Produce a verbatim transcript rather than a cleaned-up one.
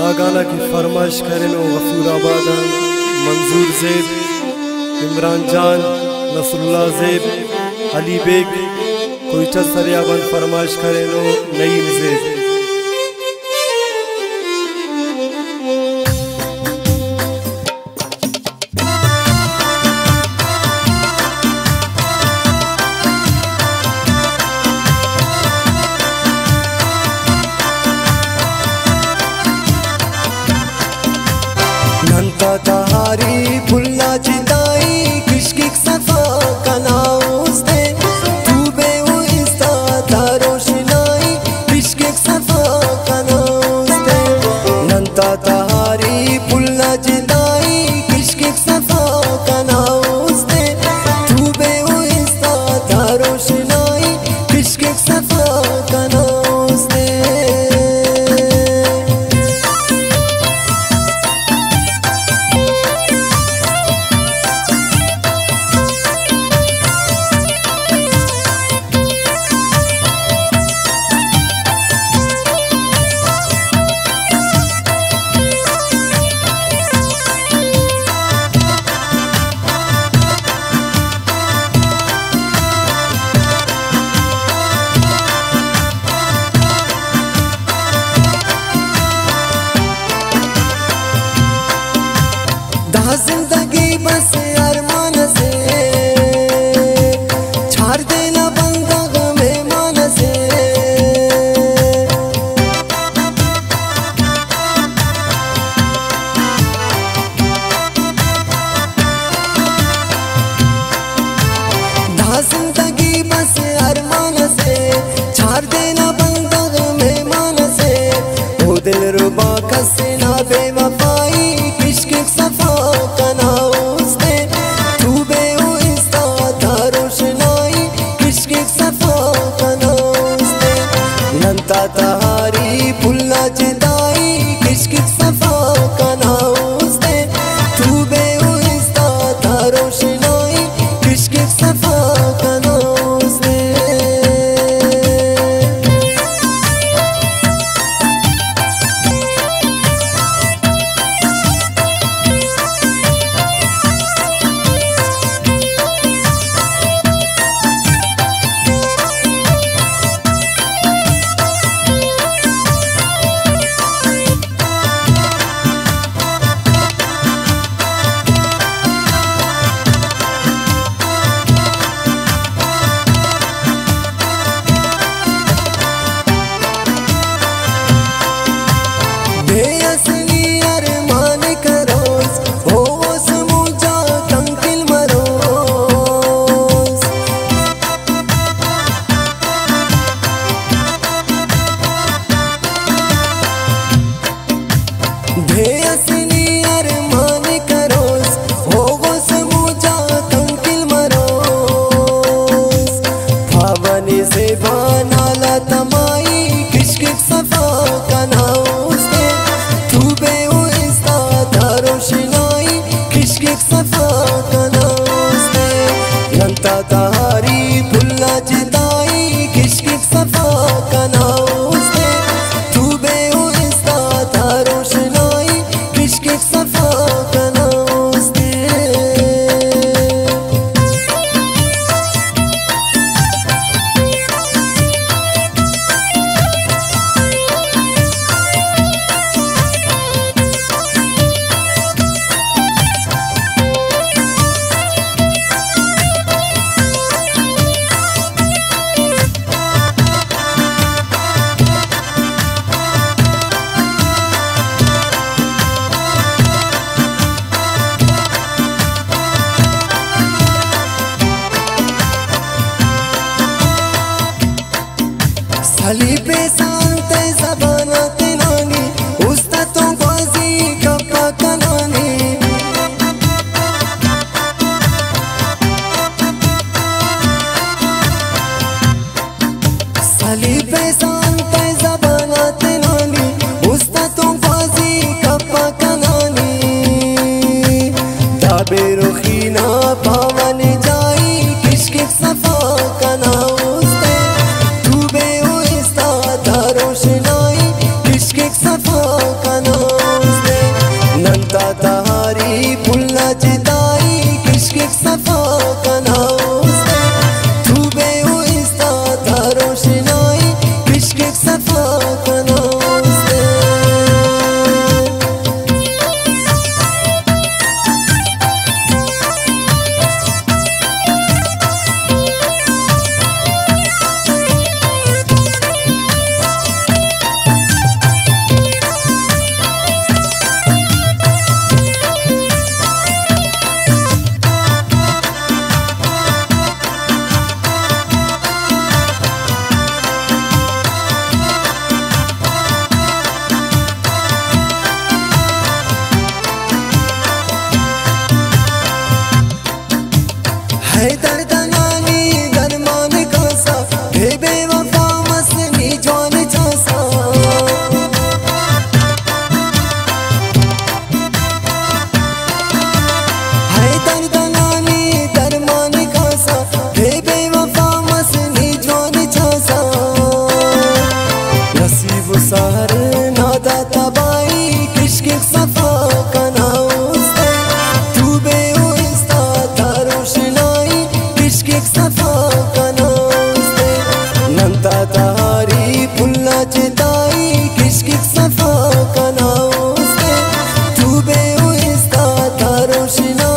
दा गाना की फरमाइश करें गफूराबाद मंजूर ज़ेब, इमरान जान, नसरुल्लाह ज़ेब, अली बेग, कोयटा सरियाबंद फरमाइश करें नईम ज़ेब। नंता तहारी फुल्ला चिताई किशकिक सफा कनाउस दे तू बे वो इंस्ता तारोशनाई किशकिक सफा कनाउस दे नंता तहारी फुल्ला चिताई किशकिक सफा कनाउस दे तू बे वो इंस्ता तारोशनाई किशकिक सफा कनाउस दे। जिंदगी बस अरमान से छाड़ देना बंदा मेहमान से दा जिंदगी बस अरमान से छाड़ देना बंदा मेहमान से वो दिल रुबा कसे ना बेवफाई किशकिक सफा कनाउस दे तू बे वो इंस्ता तारोशनाई किशकिक सफा कनाउस दे नंता तहारी फुल्ला चिताई किशकिक सफा कनाउस दे तू बे वो इंस्ता तारोशनाई किशकिक सफा कनाउस दे। से बनाला तमाई किशकिक सफा कनाउस दे तू बे वो इंस्ता तारोशनाई किशकिक सफा कनाउस दे नंता तहारी फुल्ला चिताई किशकिक सफा कनाउस दे तू बे वो इंस्ता तारोशनाई किशकिक सफा कनाउस दे। साली पे सांते ज़बाना तेनानी उस्ता तो बाजी कपा कनानी साली पे सांते ज़बाना तेनानी उस्ता तो बाजी कपा कनानी दाबे रुखीना पावन जाई किशकिक सफा कनाउस दे तू बे वो इंस्ता तारोशनाई किशकिक सफा कनाउस روشنا